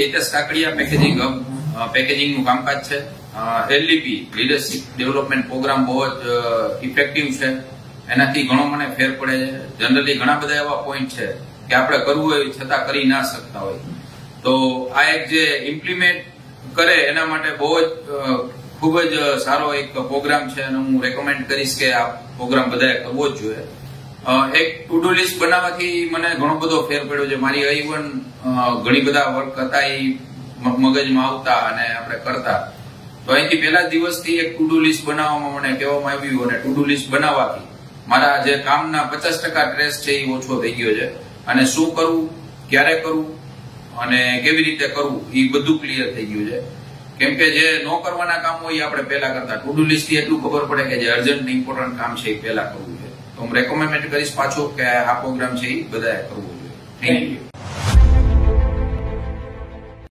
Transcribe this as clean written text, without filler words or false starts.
Hitesh Kakadiya packaging પેકેજિંગનું કામકાજ છે। એલડીપી leadership development programme બહુ જ ઇફેક્ટિવ છે, એનાથી ઘણો મને ફેર પડે છે। જનરલી ઘણા બધા એવા પોઈન્ટ છે કે આપણે કરવું હોય છતાં કરી ના શકતા હોય, તો આ એક જે ઇમ્પ્લિમેન્ટ કરે એના માટે બહુ જ ખૂબ જ સારો એક પ્રોગ્રામ છે અને હું રેકમેન્ડ કરીશ કે આ પ્રોગ્રામ બધાએ કરવો જ જોઈએ। એક ટુ ડુ લિસ્ટ બનાવવાથી મને ઘણો બધો ફેર પડ્યો છે। મારી ઇવન ઘણી બધા વર્ક હતા એ મગજમાં આવતા અને આપણે કરતા, તો અહીંથી પહેલા દિવસથી એક ટુ ડુ લિસ્ટ બનાવવામાં મને કહેવામાં આવ્યું અને ટુ ડુ લિસ્ટ બનાવવાથી મારા જે કામના 50% સ્ટ્રેસ છે એ ઓછો થઈ ગયો છે અને શું કરવું, ક્યારે કરવું અને કેવી રીતે કરવું એ બધું ક્લિયર થઈ ગયું છે। કેમ કે જે ન કરવાના કામ હોય એ આપણે પહેલા કરતા, ટુ ડુ લિસ્ટ થી એટલું ખબર પડે કે જે અર્જન્ટ ઇમ્પોર્ટન્ટ કામ છે એ પહેલા કરવું છે। તો હું રેકમેન્ડ કરીશ પાછું કે આ પ્રોગ્રામ છે એ બધાએ કરવો જોઈએ। Thank you.